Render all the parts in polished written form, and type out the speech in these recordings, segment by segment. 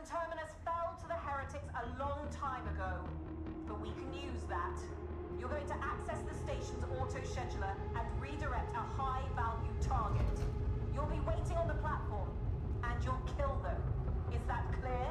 Terminus fell to the heretics a long time ago, but we can use that. You're going to access the station's auto-scheduler and redirect a high-value target. You'll be waiting on the platform, and you'll kill them. Is that clear?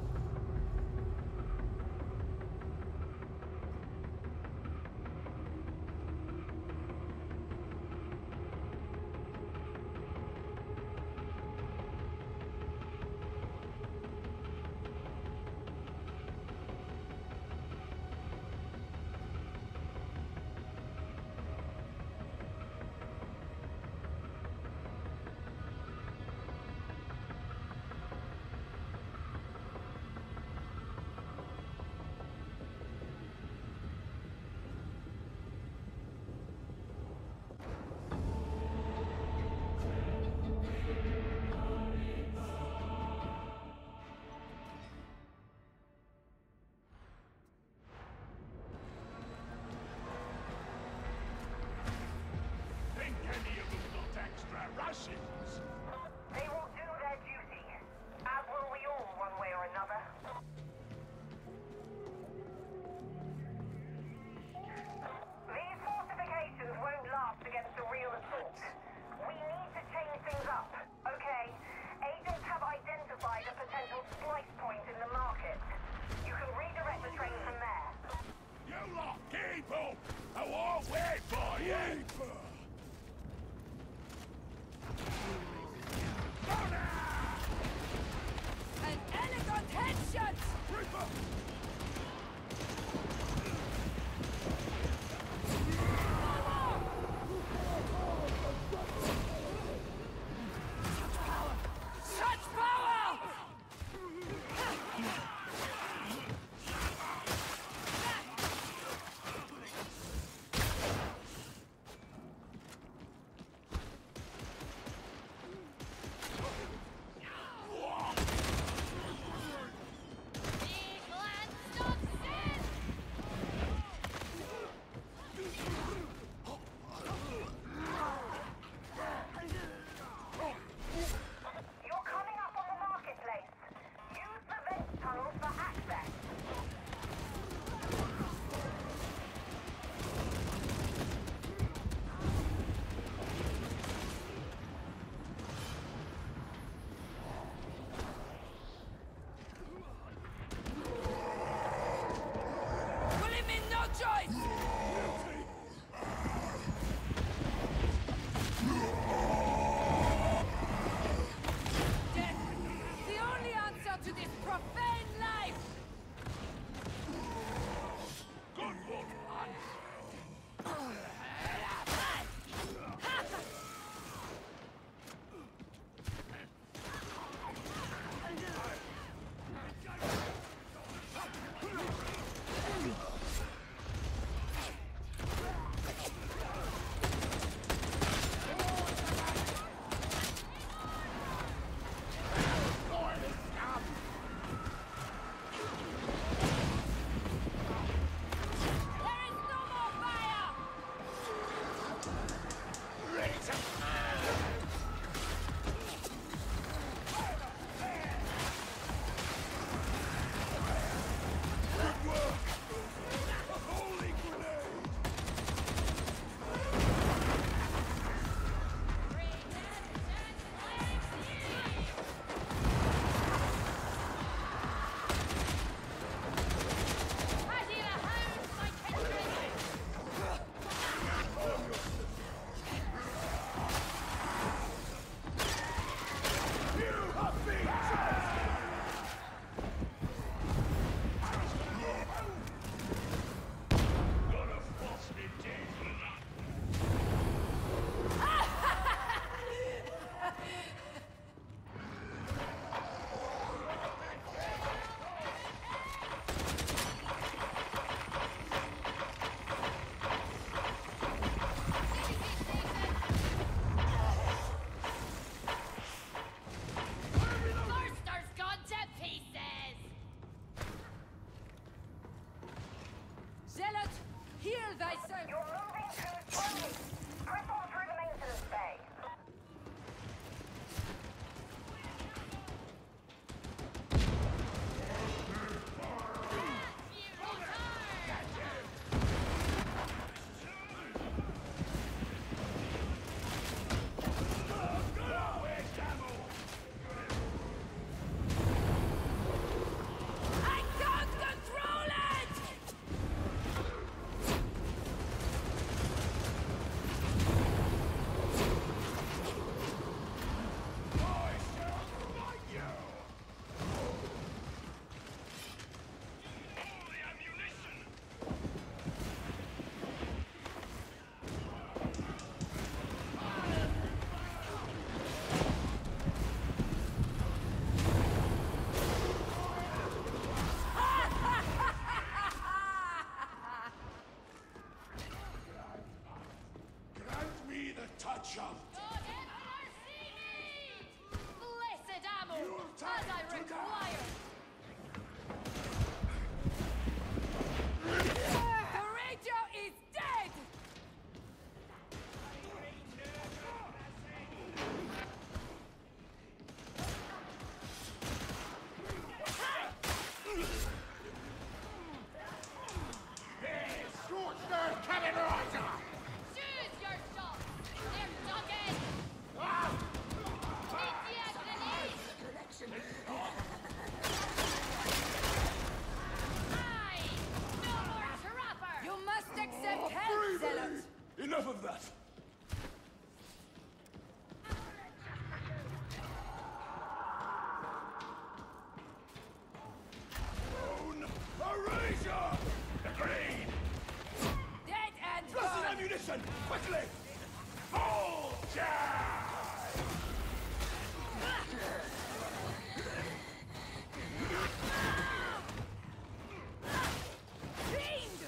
They will do their duty, as will we all, one way or another. These fortifications won't last against a real assault. We need to change things up, okay? Agents have identified a potential splice point in the market. You can redirect the train from there. You lot keep up! I won't wait for you! An elegant headshot! Such power! You're coming up on the marketplace. Use the vent tunnels for access. Will him in no choice! Death, the only answer to this profane life! Good one, lad! There is no more fire! Holy grenade! You have been gonna force me dead for that. Forster's gone to pieces! Zealot, heal thyself! You're moving too slowly. Press on through the maintenance bay. As I require! Courageous is dead! Scorched earth cannon riser! Choose your shot! They're dogged! Media grenade! Aye! No more trapper! You must accept help, Zealot! Enough of that! Bone erasure! Agreed! Dead and Plus gone! ammunition! Quickly! Full charge! Fiend!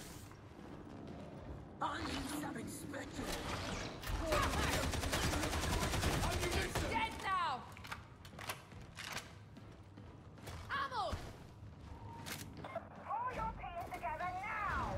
Ammunition! Dead now! Ammo! Pull your team together now!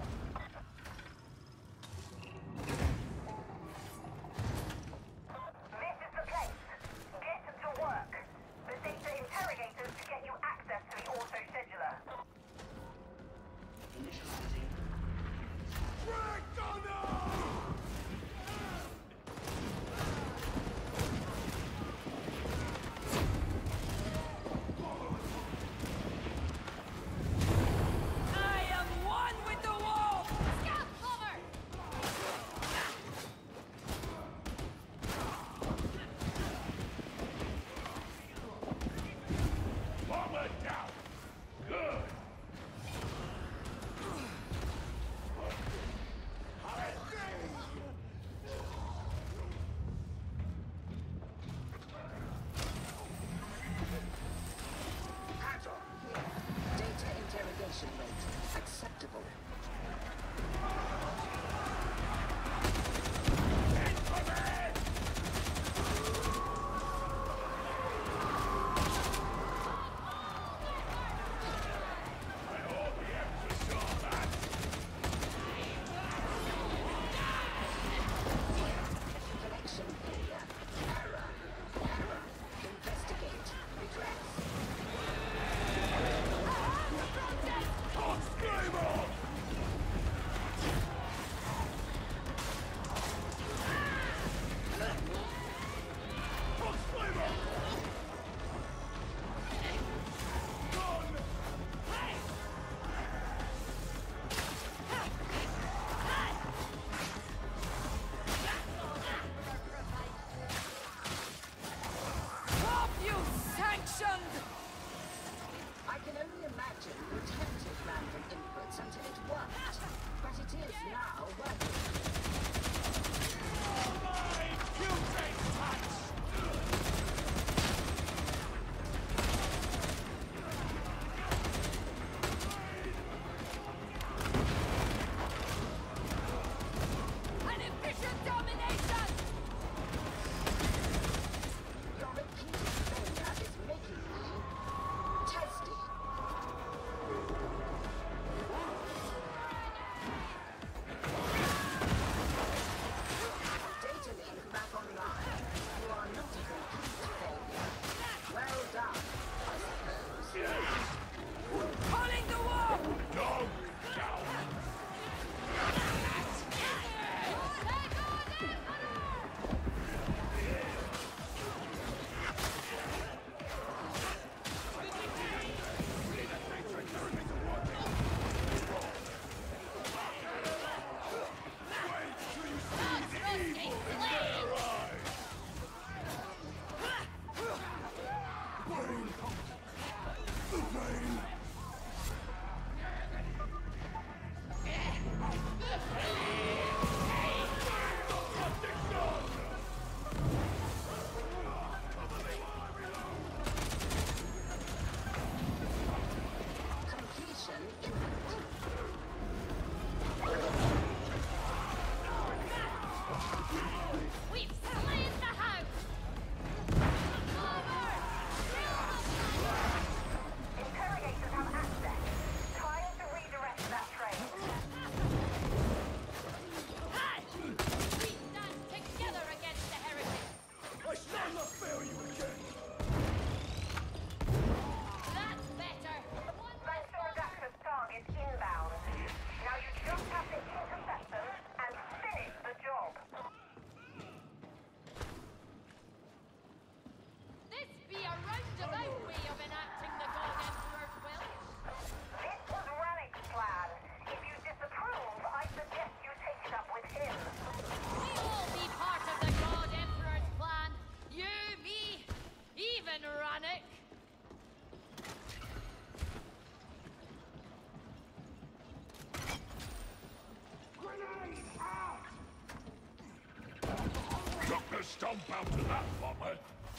down to that woman.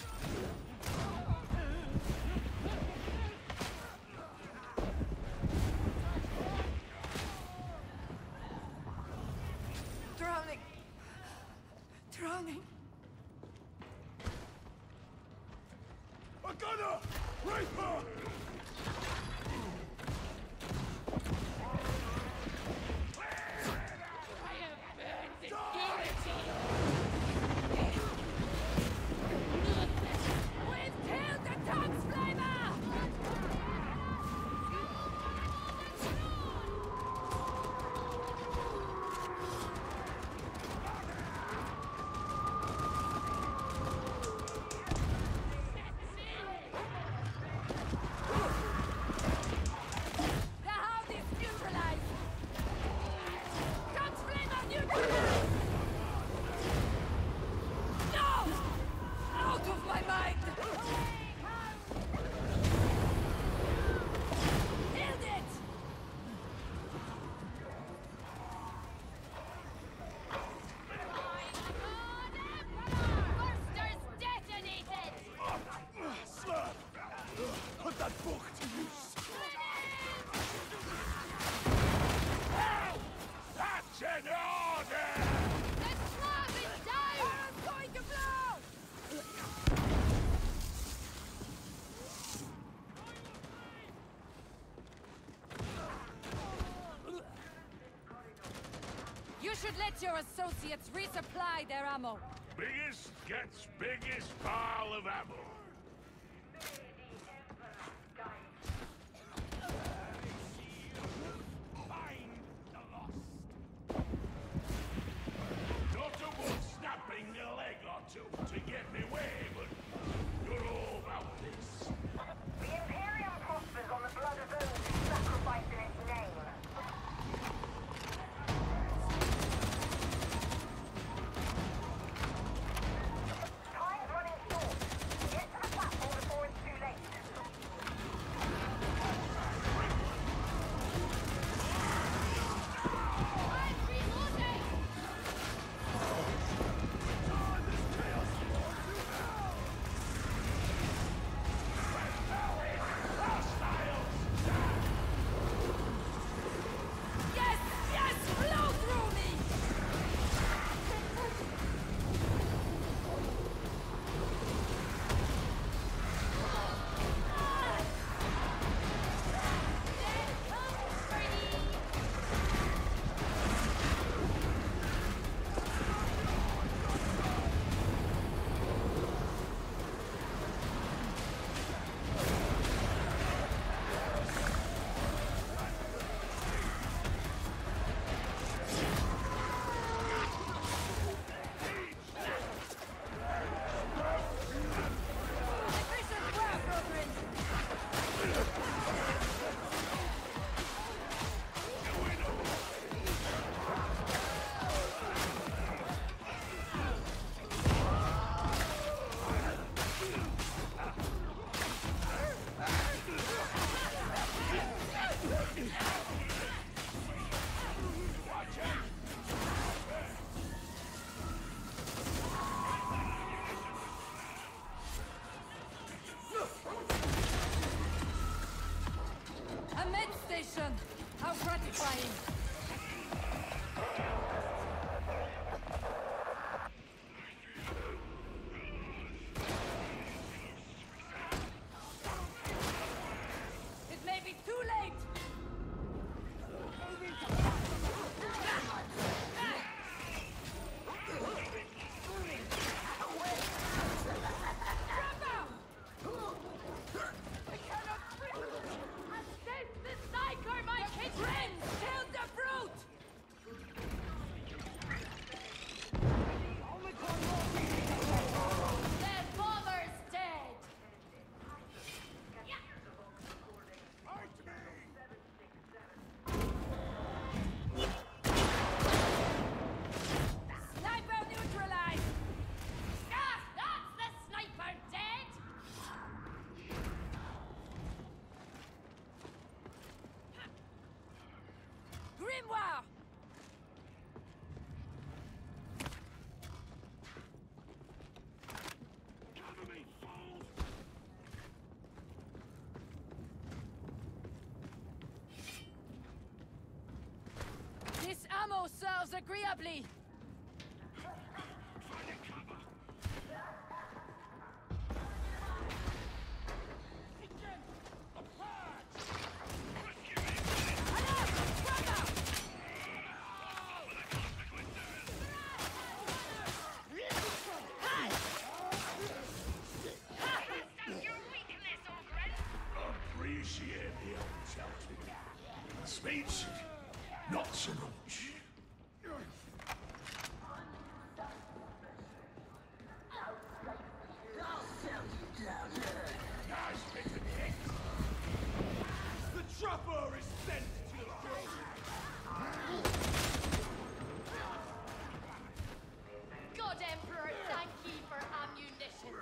Drowning. Drowning. I got her! Reaper! We've killed the Tongues Flamer! The hound is neutralized! Tongues Flamer neutralized! No! Out of my mind! Killed it! Bursters detonated! Slurp! Put that book to use! That's an order! The club is down! I'm going to blow! You should let your associates resupply their ammo. Biggest gets biggest pile of ammo. Find the lost. Not a one snapping a leg or two to get me way, but you're all about this. The Imperium prospers on the blood of those who sacrifice in its name. Time's running short. Get to the platform before it's too late. I'm reloading! Yes! Yes! Blow through me! Efficient work, brethren! A med station! How gratifying! It may be too late! I cannot breathe! Escape the Psyker, my kids! Friends, kill the yours agreeably. Appreciate the old shouting. Speech, not so much. Nice bit of hit. The trapper is sent to the God Emperor, thank ye for ammunition.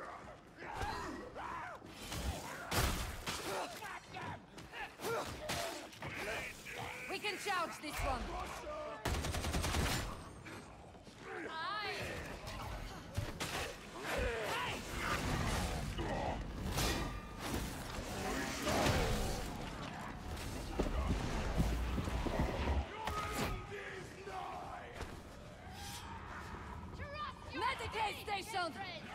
We can charge this one. Aye. Medicaid station!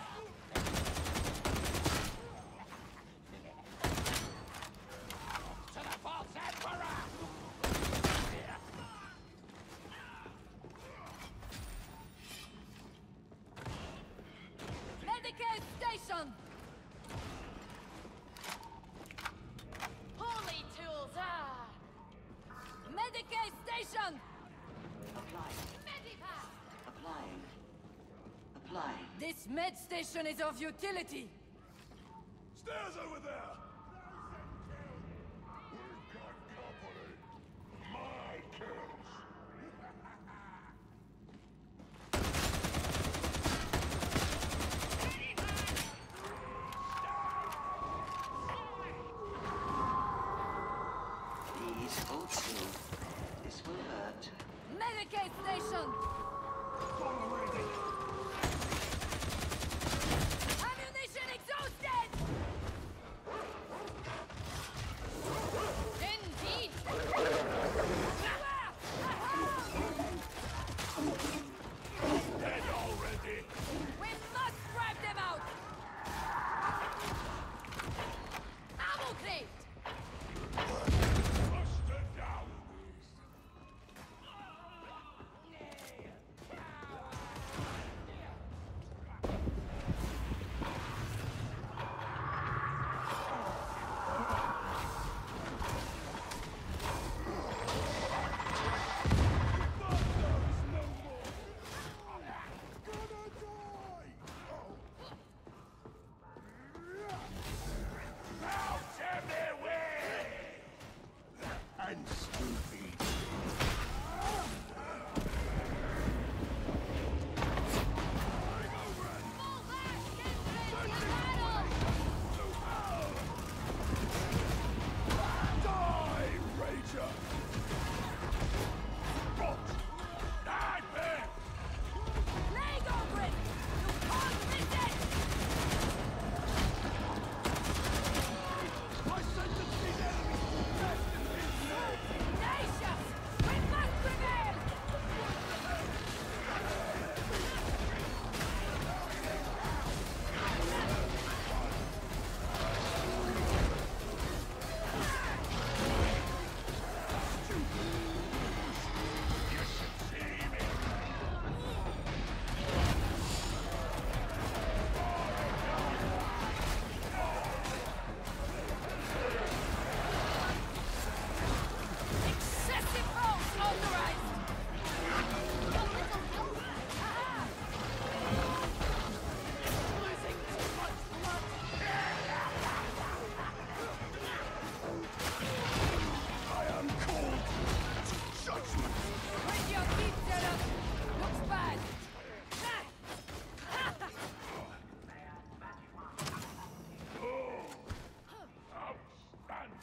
To the false emperor! Medicaid station! Holy tools, ah! Medicaid station! Applying. Medipack! Applying. Applying. This med station is of utility. Stairs over there! We've got company. My kills. Please hold still. This will hurt. Medicaid station! Ammunition exhausted! Indeed! Dead already! We must drive them out! Ammo crate! Buster down! And Spoopy. Fall back! Kindred! To battle! Die, Rager! Rot! Knife it! Leg over it! You can't miss it! I sentence these enemies to death in his name! Tenacious! We must prevail! You should see me! Excessive force authorized! Aha! Losing too much blood! I am called to judgment! With your teeth set up! Looks bad! Outstanding!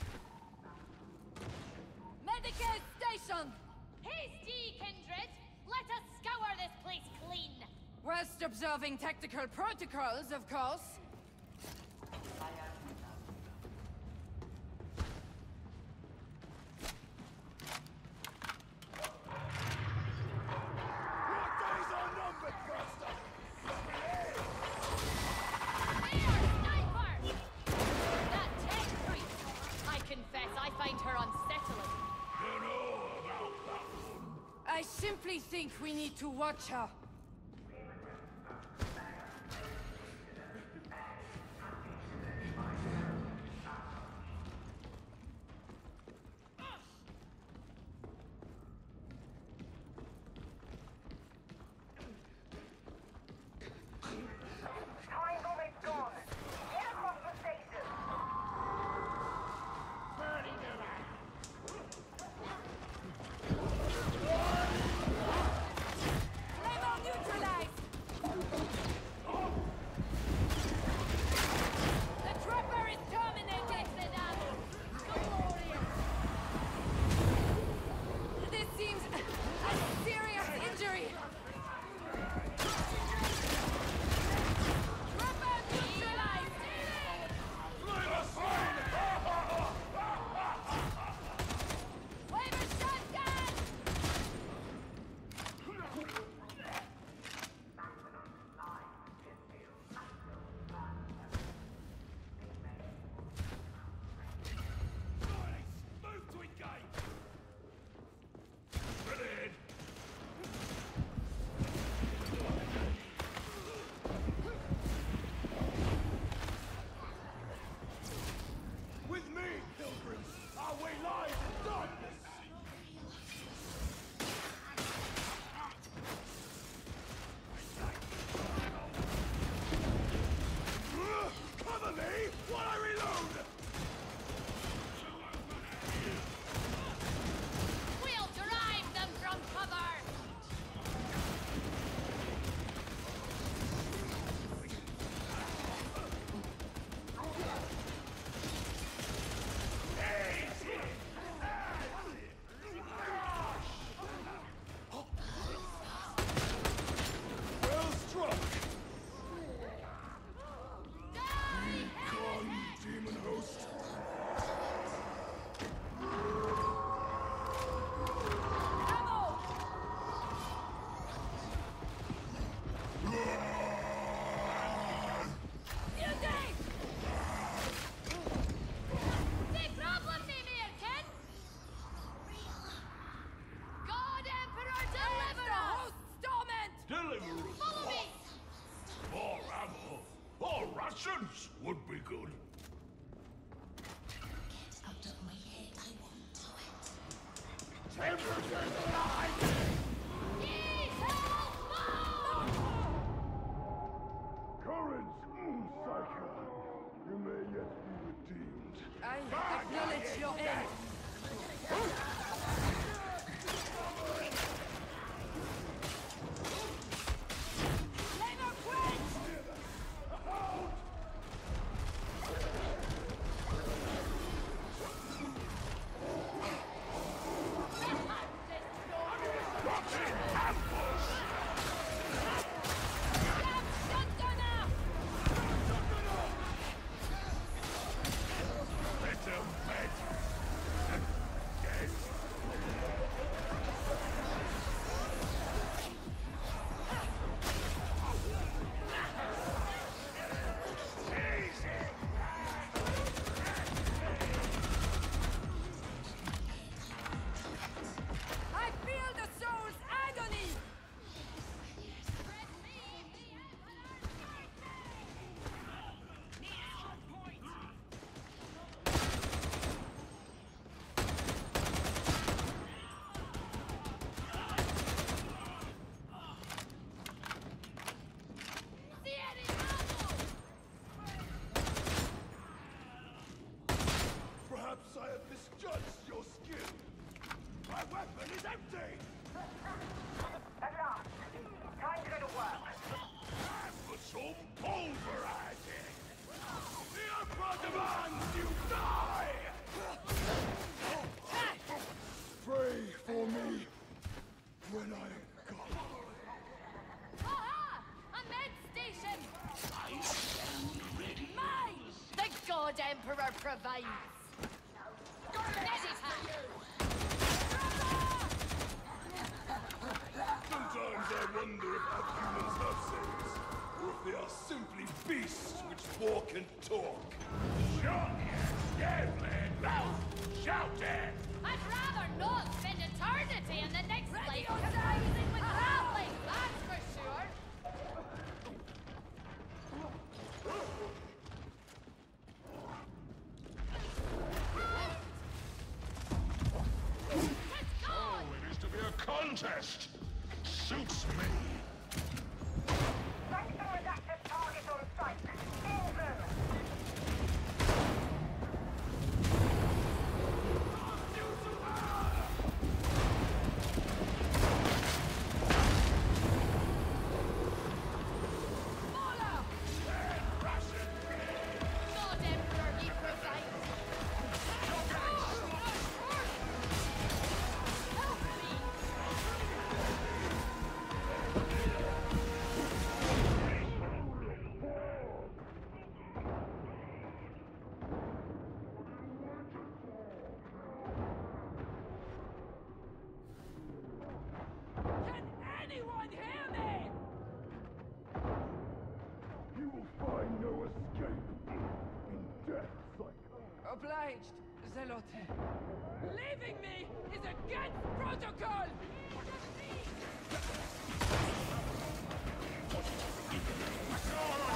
Medicaid station! Hasty, kindred! Let us scour this place clean! Whilst observing tactical protocols, of course. simply think we need to watch her. Time's almost gone. Get across the station. Flamel neutralized! The trapper is terminated! This seems a serious injury! Trapper neutralized! Wave a shotgun! Move to engage! Grenade! With me, pilgrims! Our way lies in darkness! Cover me while I reload! We'll drive them from cover! Well struck! Die! Gone, demon host! Ammo! Mutiny! The problem, American! God Emperor, deliver The us! host torment! Deliver us! Follow me! More ammo! More rations would be good. Out of my head, I won't do it. Temperatures alive! Ye shall fall! Courage, Psycho! You may yet be redeemed. I acknowledge your aid. Flavor quench! Grab shotgunner! Let them bed! Dead! I feel the soul's agony! Perhaps I have misjudged your skill. My weapon is empty! At last. Time to go to work. Time for some pulverizing! The Emperor demands you die! Pray for me when I am gone. Aha! A med station! I stand ready. Mine! The God Emperor provides! Medipack! Sometimes I wonder if our humans have souls, or if they are simply beasts which walk and talk. Shot it! Devlin! Ralph! Shout it! I'd rather not spend eternity in the next Ready life! or die! contest. Suits me. Sanctum redacted target on site. Kill them. God Emperor be precise. Help me! Can anyone hear me? You will find no escape in death, Psycho. Obliged, Zelote. Leaving me is against protocol! That's all I